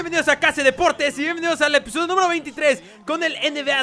bienvenidos a Casa Deportes y bienvenidos al episodio número 23 con el NBA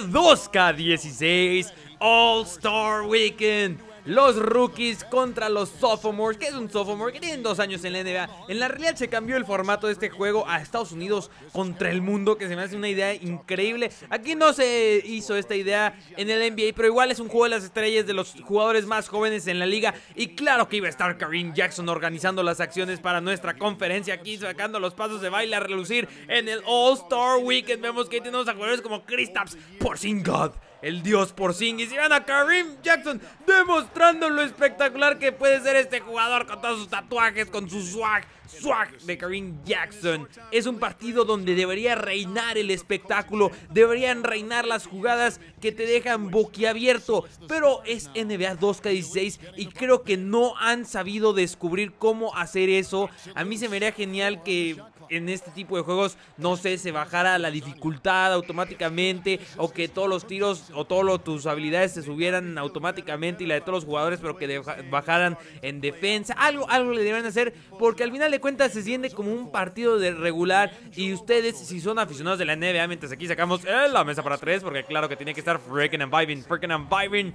2K16 All-Star Weekend. Los rookies contra los sophomores. ¿Qué es un sophomore? Que tienen 2 años en la NBA. En la realidad se cambió el formato de este juego a Estados Unidos contra el mundo, que se me hace una idea increíble. Aquí no se hizo esta idea en el NBA, pero igual es un juego de las estrellas de los jugadores más jóvenes en la liga. Y claro que iba a estar Kareem Jackson organizando las acciones para nuestra conferencia, aquí sacando los pasos de baile a relucir en el All-Star Weekend. Vemos que tenemos a jugadores como Kristaps Porzingis, el dios Porzingis, y van a Kareem Jackson demostrando lo espectacular que puede ser este jugador con todos sus tatuajes, con su swag de Kareem Jackson. Es un partido donde debería reinar el espectáculo, deberían reinar las jugadas que te dejan boquiabierto, pero es NBA 2K16 y creo que no han sabido descubrir cómo hacer eso. A mí se me haría genial que en este tipo de juegos, no sé, se bajara la dificultad automáticamente, o que todos los tiros o todas tus habilidades se subieran automáticamente y la de todos los jugadores, pero que bajaran en defensa. Algo le deberían hacer, porque al final de cuentas se siente como un partido de regular. Y ustedes, si son aficionados de la NBA, mientras aquí sacamos la mesa para 3, porque claro que tiene que estar freaking and vibing,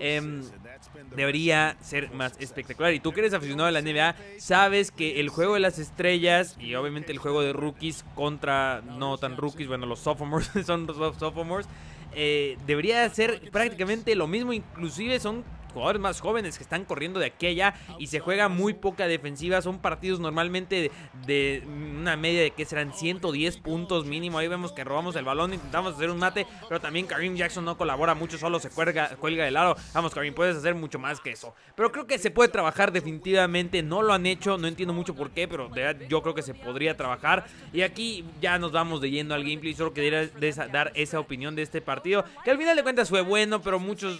debería ser más espectacular. Y tú que eres aficionado de la NBA, sabes que el juego de las estrellas y obviamente el juego de rookies contra no tan rookies, bueno, los sophomores son los sophomores, debería ser prácticamente lo mismo. Inclusive son jugadores más jóvenes que están corriendo de aquí a allá y se juega muy poca defensiva. Son partidos normalmente de una media de que serán 110 puntos mínimo. Ahí vemos que robamos el balón, intentamos hacer un mate, pero también Kareem Jackson no colabora mucho, solo se cuelga de lado. Vamos, Kareem, puedes hacer mucho más que eso, pero creo que se puede trabajar definitivamente. No lo han hecho, no entiendo mucho por qué, pero de verdad yo creo que se podría trabajar. Y aquí ya nos vamos de yendo al gameplay. Solo quería dar esa opinión de este partido, que al final de cuentas fue bueno, pero muchos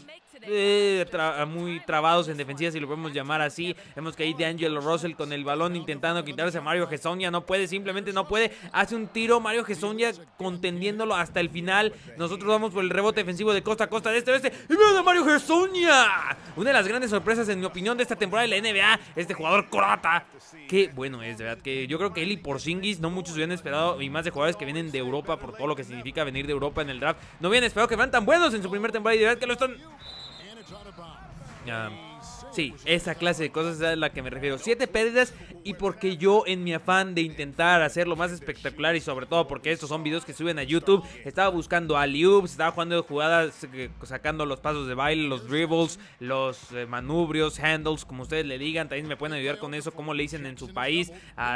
muy trabados en defensiva, si lo podemos llamar así. Vemos que ahí D'Angelo Russell con el balón intentando quitarse a Mario Hezonja, no puede, simplemente no puede. Hace un tiro Mario Hezonja contendiéndolo hasta el final. Nosotros vamos por el rebote defensivo de costa a costa, de este a oeste, y vean a Mario Hezonja, una de las grandes sorpresas en mi opinión de esta temporada de la NBA, este jugador croata. Qué bueno es, de verdad, que yo creo que él y Porzingis no muchos hubieran esperado, y más de jugadores que vienen de Europa, por todo lo que significa venir de Europa en el draft, no hubieran esperado que fueran tan buenos en su primer temporada, y de verdad que lo están. Sí, esa clase de cosas es a la que me refiero. 7 pérdidas, y porque yo, en mi afán de intentar hacerlo más espectacular, y sobre todo porque estos son videos que suben a YouTube, estaba buscando alley-oops, estaba jugando jugadas, sacando los pasos de baile, los dribbles, los manubrios, handles, como ustedes le digan. También me pueden ayudar con eso, como le dicen en su país,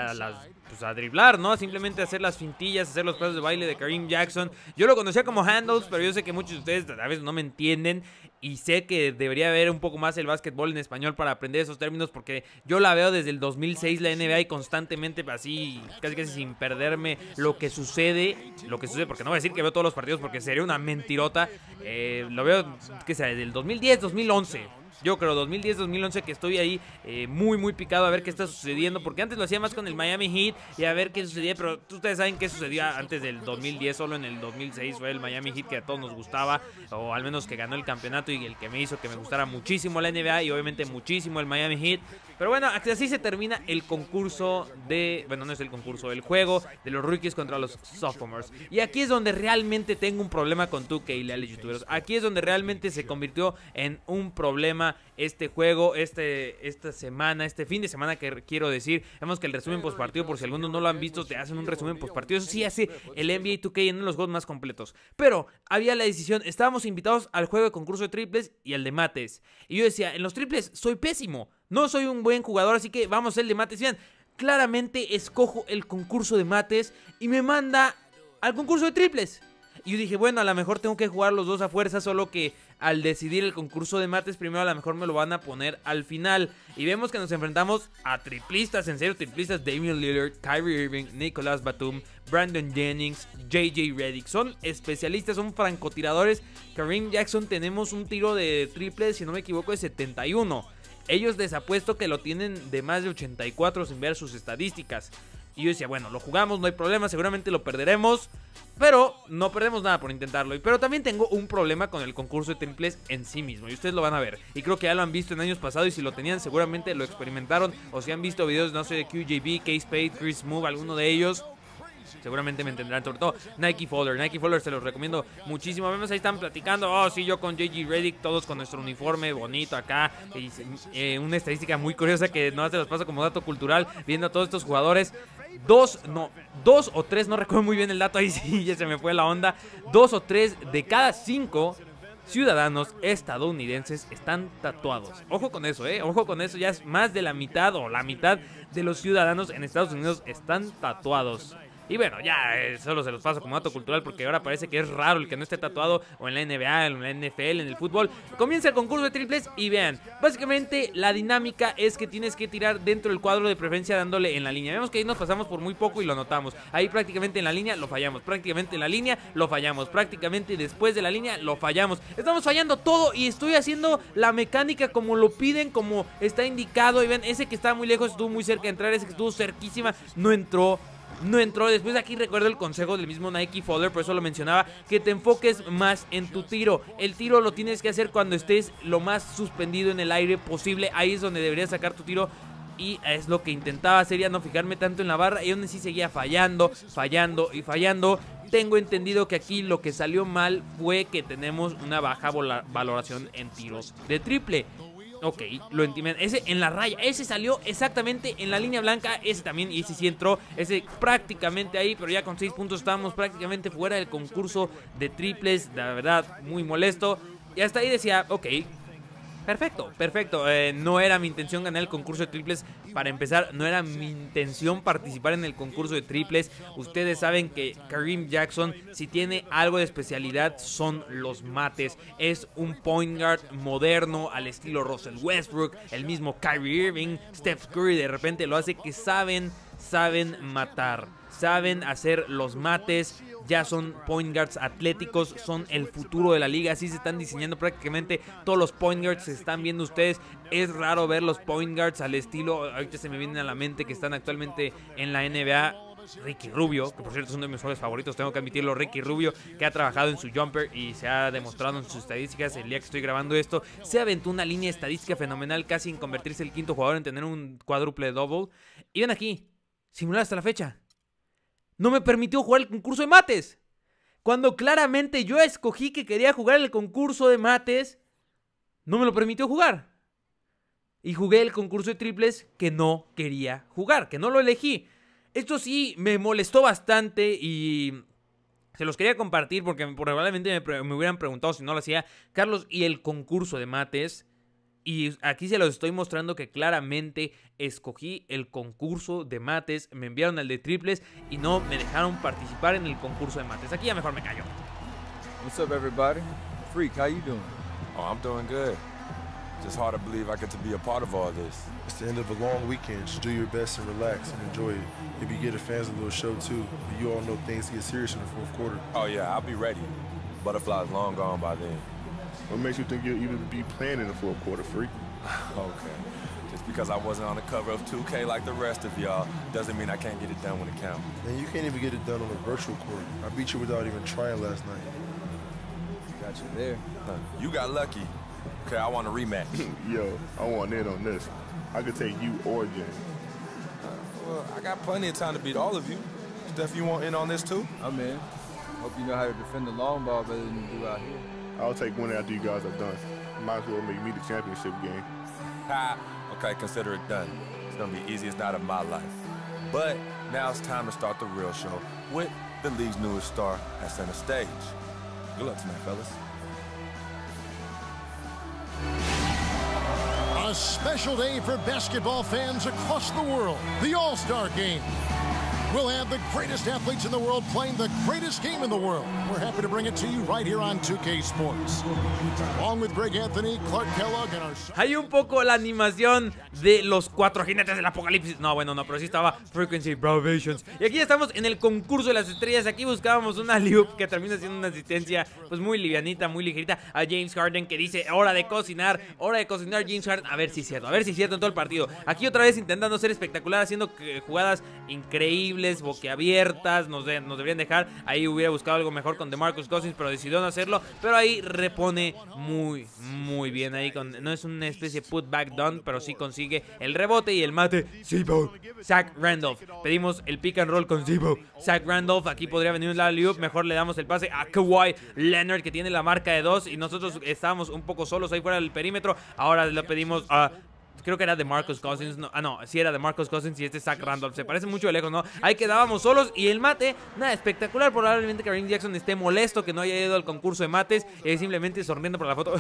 a driblar, ¿no? Simplemente hacer las fintillas, hacer los pasos de baile de Kareem Jackson. Yo lo conocía como handles, pero yo sé que muchos de ustedes a veces no me entienden, y sé que debería haber un poco más el básquetbol en español para aprender esos términos, porque yo la veo desde el 2006 la NBA, y constantemente así, casi sin perderme lo que sucede, porque no voy a decir que veo todos los partidos porque sería una mentirota. Lo veo, que sea, desde el 2010, 2011. Yo creo 2010, 2011 que estoy ahí muy picado a ver qué está sucediendo, porque antes lo hacía más con el Miami Heat y a ver qué sucedía, pero ustedes saben qué sucedía antes del 2010. Solo en el 2006 fue el Miami Heat que a todos nos gustaba, o al menos que ganó el campeonato y el que me hizo que me gustara muchísimo la NBA, y obviamente muchísimo el Miami Heat. Pero bueno, así se termina el concurso de... Bueno, no es el concurso, el juego de los rookies contra los sophomores. Y aquí es donde realmente tengo un problema con 2K y leales youtuberos. Aquí es donde realmente se convirtió en un problema este juego, esta semana, este fin de semana, que quiero decir. Vemos que el resumen postpartido, por si algunos no lo han visto, te hacen un resumen postpartido. Eso sí hace el NBA 2K en uno de los juegos más completos. Pero había la decisión, estábamos invitados al juego de concurso de triples y al de mates. Y yo decía, en los triples soy pésimo, no soy un buen jugador, así que vamos a hacer el de mates. Vean, claramente escojo el concurso de mates y me manda al concurso de triples. Y yo dije, bueno, a lo mejor tengo que jugar los dos a fuerza, solo que al decidir el concurso de mates primero, a lo mejor me lo van a poner al final. Y vemos que nos enfrentamos a triplistas, en serio, triplistas: Damian Lillard, Kyrie Irving, Nicolas Batum, Brandon Jennings, JJ Redick. Son especialistas, son francotiradores. Kareem Jackson, tenemos un tiro de triple, si no me equivoco, de 71. Ellos les apuesto que lo tienen de más de 84 sin ver sus estadísticas. Y yo decía, bueno, lo jugamos, no hay problema, seguramente lo perderemos, pero no perdemos nada por intentarlo. Pero también tengo un problema con el concurso de triples en sí mismo, y ustedes lo van a ver. Y creo que ya lo han visto en años pasados, y si lo tenían seguramente lo experimentaron. O si han visto videos, no sé, de QJB, K-Spade, Chris Smoove, alguno de ellos. seguramente me entenderán, sobre todo Nike Folder se los recomiendo muchísimo. Vemos ahí están platicando, oh sí, yo con JJ Redick, todos con nuestro uniforme bonito acá, una estadística muy curiosa que no se los paso como dato cultural, viendo a todos estos jugadores. Dos o tres, no recuerdo muy bien el dato, ahí sí ya se me fue la onda. 2 o 3 de cada 5 ciudadanos estadounidenses están tatuados. Ojo con eso, ojo con eso, ya es más de la mitad o la mitad de los ciudadanos en Estados Unidos están tatuados. Y bueno, ya solo se los paso como dato cultural porque ahora parece que es raro el que no esté tatuado o en la NBA, en la NFL, en el fútbol. Comienza el concurso de triples y vean, básicamente la dinámica es que tienes que tirar dentro del cuadro de preferencia dándole en la línea. Vemos que ahí nos pasamos por muy poco y lo notamos. Ahí prácticamente en la línea lo fallamos, prácticamente en la línea lo fallamos, prácticamente después de la línea lo fallamos. Estamos fallando todo y estoy haciendo la mecánica como lo piden, como está indicado. Y ven, ese que estaba muy lejos estuvo muy cerca de entrar, ese que estuvo cerquísima no entró. Después aquí recuerdo el consejo del mismo Nike Folder, por eso lo mencionaba, que te enfoques más en tu tiro. El tiro lo tienes que hacer cuando estés lo más suspendido en el aire posible. Ahí es donde deberías sacar tu tiro. Y es lo que intentaba hacer, ya no fijarme tanto en la barra. Y aún así seguía fallando. Tengo entendido que aquí lo que salió mal fue que tenemos una baja valoración en tiros de triple. Ok, lo entienden. Ese en la raya, ese salió exactamente en la línea blanca. Ese también, y ese sí entró. Ese prácticamente ahí, pero ya con 6 puntos estábamos prácticamente fuera del concurso de triples. La verdad, muy molesto. Y hasta ahí decía, ok, perfecto. No era mi intención ganar el concurso de triples. Para empezar, no era mi intención participar en el concurso de triples. Ustedes saben que Kareem Jackson, si tiene algo de especialidad, son los mates. Es un point guard moderno al estilo Russell Westbrook, el mismo Kyrie Irving, Steph Curry de repente lo hace, que saben matar, saben hacer los mates. Ya son point guards atléticos, son el futuro de la liga. Así se están diseñando prácticamente todos los point guards que están viendo ustedes. Es raro ver los point guards al estilo, ahorita se me vienen a la mente que están actualmente en la NBA. Ricky Rubio, que por cierto es uno de mis jugadores favoritos, tengo que admitirlo. Ricky Rubio, que ha trabajado en su jumper y se ha demostrado en sus estadísticas. El día que estoy grabando esto, se aventó una línea estadística fenomenal, casi en convertirse el quinto jugador en tener un cuádruple double. Y ven aquí, simular hasta la fecha, no me permitió jugar el concurso de mates. Cuando claramente yo escogí que quería jugar el concurso de mates, no me lo permitió jugar. Y jugué el concurso de triples que no quería jugar, que no lo elegí. Esto sí me molestó bastante y se los quería compartir porque probablemente me hubieran preguntado si no lo hacía. Carlos, ¿y el concurso de mates? Y aquí se los estoy mostrando que claramente escogí el concurso de mates. Me enviaron al de triples y no me dejaron participar en el concurso de mates. Aquí ya mejor me callo. What's up, everybody? Freak, how you doing? Oh, I'm doing good. Just hard to believe I get to be a part of all this. It's the end of a long weekend. Just do your best and relax and enjoy it. Maybe get the fans a little show too. But you all know things get serious in the fourth quarter. Oh yeah, I'll be ready. Butterfly's long gone by then. What makes you think you'll even be playing in the fourth quarter, Freak? Okay. Just because I wasn't on the cover of 2K like the rest of y'all doesn't mean I can't get it done when it counts. Man, you can't even get it done on a virtual court. I beat you without even trying last night. Got you there. You got lucky. Okay, I want a rematch. Yo, I want in on this. I could take you or Jay. Well, I got plenty of time to beat all of you. Steph, you want in on this too? I'm in. Hope you know how to defend the long ball better than you do out here. I'll take one after you guys are done. Might as well make me the championship game. Ha! Okay, consider it done. It's gonna be the easiest night of my life. But now it's time to start the real show with the league's newest star at center stage. Good luck tonight, fellas. A special day for basketball fans across the world. The All-Star Game. We'll have the greatest athletes in the world playing the greatest game in the world. We're happy to bring it to you right here on 2K Sports. Along with Greg Anthony, Clark Kellogg, and our... Hay un poco la animación de los 4 jinetes del apocalipsis. No, bueno, no, pero sí estaba Frequency Vibrations. Y aquí estamos en el concurso de las estrellas. Aquí buscábamos una alley-oop que termina siendo una asistencia pues muy livianita, muy ligerita a James Harden, que dice, hora de cocinar James Harden. A ver si es cierto en todo el partido. Aquí otra vez intentando ser espectacular, haciendo jugadas increíbles. increíbles, boquiabiertas, nos deberían dejar. Ahí hubiera buscado algo mejor con DeMarcus Cousins, pero decidió no hacerlo. Pero ahí repone muy bien ahí. No es una especie de putback done, pero sí consigue el rebote y el mate. Z-Bo, Zach Randolph. Pedimos el pick and roll con Z-Bo, Zach Randolph. Aquí podría venir un alley-oop. Mejor le damos el pase a Kawhi Leonard, que tiene la marca de 2. Y nosotros estábamos un poco solos ahí fuera del perímetro. Ahora le pedimos a... creo que era de Marcus Cousins, no, sí era de Marcus Cousins y este Zach Randolph, se parece mucho de lejos, ¿no? Ahí quedábamos solos y el mate, nada espectacular, probablemente Kareem Jackson esté molesto que no haya ido al concurso de mates, simplemente sonriendo por la foto.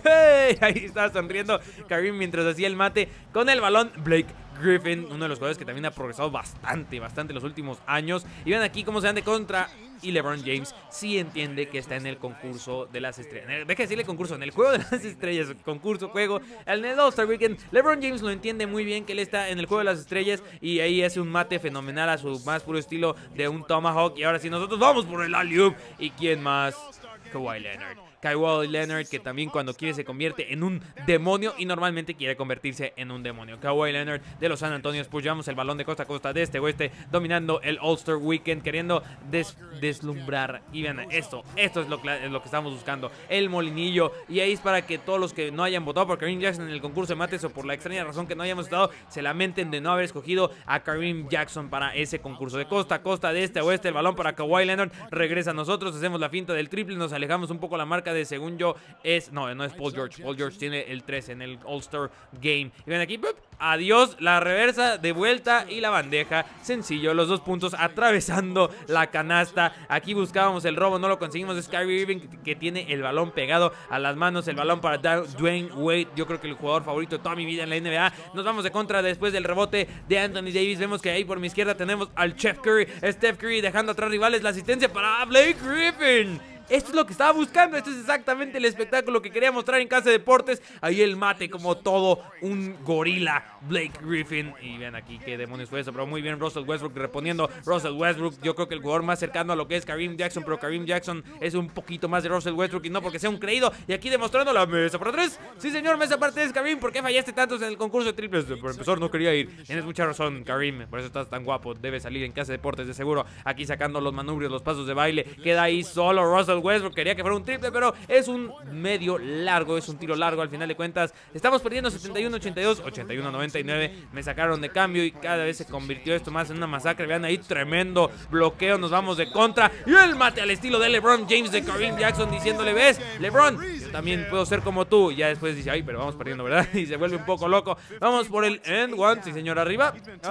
Ahí está sonriendo Kareem mientras hacía el mate con el balón. Blake Griffin, uno de los jugadores que también ha progresado bastante en los últimos años. Y ven aquí cómo se dan de contra. Y LeBron James sí entiende que está en el concurso de las estrellas. Deja de decirle concurso, en el juego de las estrellas. Concurso, juego. En el All-Star Weekend, LeBron James lo entiende muy bien, que él está en el juego de las estrellas. Y ahí hace un mate fenomenal a su más puro estilo de un Tomahawk. Y ahora sí, nosotros vamos por el alley-oop. ¿Y quién más? Kawhi Leonard. Kawhi Leonard, que también cuando quiere se convierte en un demonio y normalmente quiere convertirse en un demonio. Kawhi Leonard de los San Antonio Spurs. Llevamos el balón de costa a costa, de este a oeste, dominando el All-Star Weekend, queriendo deslumbrar. Y vean, esto es lo que estamos buscando, el molinillo. Y ahí es para que todos los que no hayan votado por Kareem Jackson en el concurso de mates, o por la extraña razón que no hayamos estado, se lamenten de no haber escogido a Kareem Jackson para ese concurso. De costa a costa, de este a oeste, el balón para Kawhi Leonard. Regresa a nosotros, hacemos la finta del triple, nos alejamos un poco la marca de, según yo, no es Paul George. Paul George tiene el 13 en el All-Star Game. Y ven aquí, ¡pup! Adiós, la reversa de vuelta y la bandeja. Sencillo, los 2 puntos atravesando la canasta. Aquí buscábamos el robo, no lo conseguimos. Es Kyrie Irving que tiene el balón pegado a las manos. El balón para Dwayne Wade, yo creo que el jugador favorito de toda mi vida en la NBA. Nos vamos de contra después del rebote de Anthony Davis. Vemos que ahí por mi izquierda tenemos al Steph Curry dejando atrás rivales. La asistencia para Blake Griffin. Esto es lo que estaba buscando, esto es exactamente el espectáculo que quería mostrar en Casa Deportes. Ahí el mate como todo un gorila, Blake Griffin. Y vean aquí qué demonios fue eso, pero muy bien Russell Westbrook respondiendo. Russell Westbrook, yo creo que el jugador más cercano a lo que es Kareem Jackson, pero Kareem Jackson es un poquito más de Russell Westbrook y no porque sea un creído. Y aquí demostrando la mesa para 3. Sí señor, mesa para 3, Kareem. ¿Por qué fallaste tantos en el concurso de triples? Por empezar no quería ir. Tienes mucha razón, Kareem, por eso estás tan guapo. Debe salir en Casa Deportes de seguro. Aquí sacando los manubrios, los pasos de baile. Queda ahí solo Russell Westbrook. Quería que fuera un triple, pero es un medio largo, es un tiro largo al final de cuentas. Estamos perdiendo 71-82, 81-99. Me sacaron de cambio y cada vez se convirtió esto más en una masacre. Vean ahí, tremendo bloqueo, nos vamos de contra. Y el mate al estilo de LeBron James de Kareem Jackson diciéndole, ves, LeBron, yo también puedo ser como tú. Y ya después dice, ay, pero vamos perdiendo, ¿verdad? Y se vuelve un poco loco. Vamos por el end one, sí señor, arriba.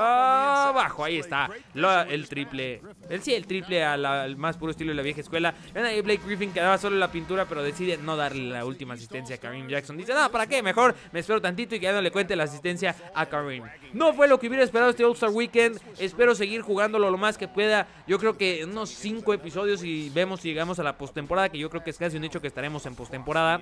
Abajo, ahí está el triple. El triple al más puro estilo de la vieja escuela. Vean ahí Blake Griffin quedaba solo la pintura, pero decide no darle la última asistencia a Kareem Jackson. Dice, no, ¿para qué? Mejor me espero tantito y que ya no le cuente la asistencia a Kareem. No fue lo que hubiera esperado este All-Star Weekend. Espero seguir jugándolo lo más que pueda. Yo creo que unos 5 episodios y vemos si llegamos a la postemporada, que yo creo que es casi un hecho que estaremos en postemporada.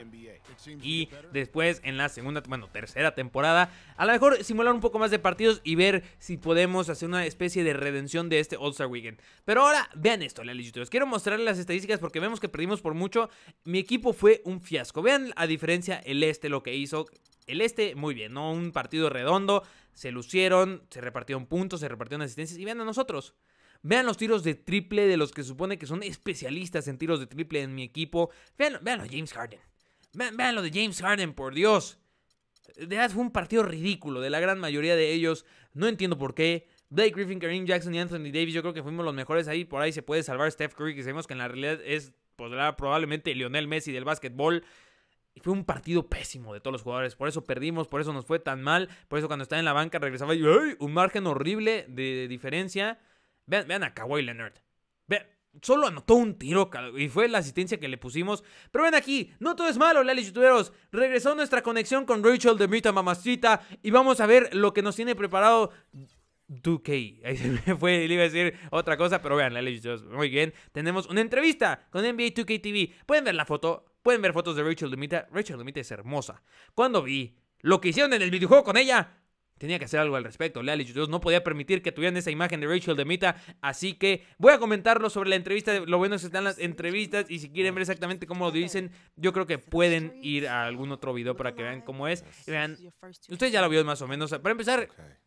Y después en la tercera temporada, a lo mejor simular un poco más de partidos y ver si podemos hacer una especie de redención de este All-Star Weekend. Pero ahora, vean esto, les quiero mostrarles las estadísticas porque vemos que perdimos por mucho. Mi equipo fue un fiasco. Vean a diferencia el lo que hizo. El muy bien, ¿no? Un partido redondo, se lucieron, se repartieron puntos, se repartieron asistencias. Y vean a nosotros. Vean los tiros de triple de los que supone que son especialistas en tiros de triple en mi equipo. Vean lo de James Harden. Vean lo de James Harden, por Dios. De verdad fue un partido ridículo de la gran mayoría de ellos. No entiendo por qué. Blake Griffin, Kareem Jackson y Anthony Davis, yo creo que fuimos los mejores ahí. Por ahí se puede salvar Steph Curry, que sabemos que en la realidad es probablemente Lionel Messi del básquetbol. Y fue un partido pésimo de todos los jugadores. Por eso perdimos, por eso nos fue tan mal. Por eso cuando estaba en la banca regresaba y ¡ay! Un margen horrible de diferencia. Vean a Kawhi Leonard. Solo anotó un tiro y fue la asistencia que le pusimos. Pero ven aquí, no todo es malo, Lali youtuberos. Regresó nuestra conexión con Rachel de Mita Mamacita y vamos a ver lo que nos tiene preparado 2K. Ahí se me fue, le iba a decir otra cosa, pero vean, Lali youtuberos, muy bien. Tenemos una entrevista con NBA 2K TV. Pueden ver la foto, pueden ver fotos de Rachel de Mita. Rachel de Mita es hermosa. Cuando vi lo que hicieron en el videojuego con ella, tenía que hacer algo al respecto. Leal y no podía permitir que tuvieran esa imagen de Rachel de Mita. Así que voy a comentarlo sobre la entrevista. Lo bueno es que están las entrevistas. Y si quieren ver exactamente cómo lo dicen, yo creo que pueden ir a algún otro video para que vean cómo es. Y vean, ustedes ya lo vieron más o menos. Para empezar,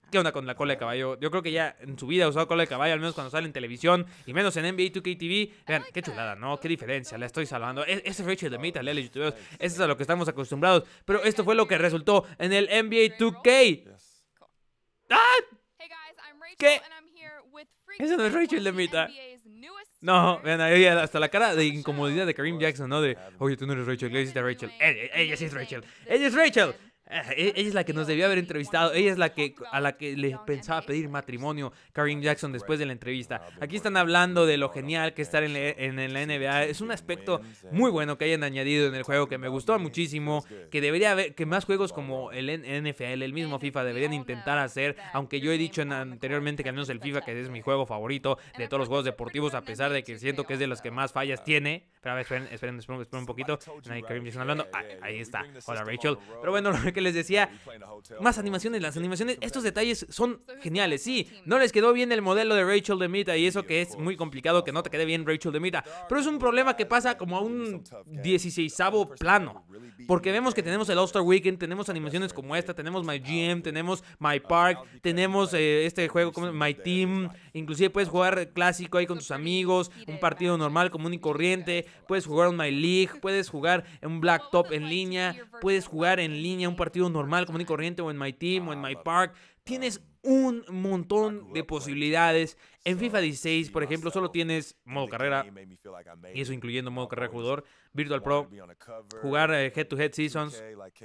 ¿Qué onda con la cola de caballo? Yo creo que ya en su vida ha usado cola de caballo, al menos cuando sale en televisión, y menos en NBA 2K TV. Vean, qué chulada, ¿no? Qué diferencia, la estoy salvando. Ese Rachel Demita, Lele, youtubers, eso es a lo que estamos acostumbrados. Pero esto fue lo que resultó en el NBA 2K. ¡Ah! ¿Qué? Esa no es Rachel Demita. No, vean ahí hasta la cara de incomodidad de Kareem Jackson, ¿no? De, oye, tú no eres Rachel, le dices a Rachel. Ella sí es Rachel. Ella es Rachel. Ella es la que nos debió haber entrevistado. Ella es la que a la que le pensaba pedir matrimonio Kareem Jackson después de la entrevista. Aquí están hablando de lo genial que estar en la NBA. Es un aspecto muy bueno que hayan añadido en el juego, que me gustó muchísimo, que debería haber, que más juegos como el NFL, el mismo FIFA deberían intentar hacer, aunque yo he dicho anteriormente que al menos el FIFA, que es mi juego favorito de todos los juegos deportivos, a pesar de que siento que es de los que más fallas tiene. Pero a ver, esperen un poquito. Ahí Kareem Jackson hablando. Ahí está. Hola, Rachel. Pero bueno, lo que les decía, más animaciones. Las animaciones, estos detalles son geniales. Sí, no les quedó bien el modelo de Rachel Demita, y eso que es muy complicado que no te quede bien Rachel Demita, pero es un problema que pasa como a un 16avo plano, porque vemos que tenemos el All-Star Weekend, tenemos animaciones como esta, tenemos My GM, tenemos My Park, tenemos este juego como My Team. Inclusive puedes jugar clásico ahí con tus amigos, un partido normal, común y corriente. Puedes jugar un My League, puedes jugar en un Blacktop en línea, puedes jugar en línea un partido normal, común y corriente, o en My Team o en My Park. Tienes un montón de posibilidades. En FIFA 16, por ejemplo, solo tienes modo carrera, y eso incluyendo modo carrera jugador, Virtual Pro, jugar head-to-head seasons,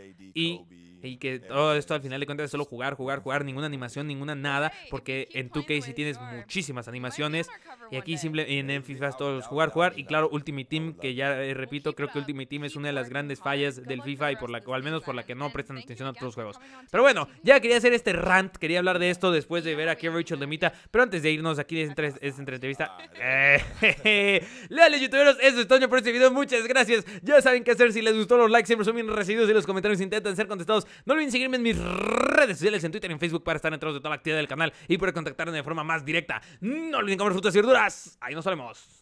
y que todo esto al final de cuentas es solo jugar, ninguna animación, ninguna nada, porque en 2K sí tienes muchísimas animaciones, y aquí en FIFA es todo jugar, y claro, Ultimate Team, que ya repito, creo que Ultimate Team es una de las grandes fallas del FIFA, y o al menos por la que no prestan atención a otros juegos. Pero bueno, ya quería hacer este rant, quería hablar de esto después de ver aquí a Rachel Demita, pero antes de irnos aquí de esta entrevista, leales youtuberos, eso es todo por este video, muchas gracias. Ya saben qué hacer. Si les gustó, los likes siempre son bien recibidos y los comentarios intentan ser contestados. No olviden seguirme en mis redes sociales, en Twitter y en Facebook, para estar enterados de toda la actividad del canal y poder contactarme de forma más directa. No olviden comer frutas y verduras. Ahí nos vemos.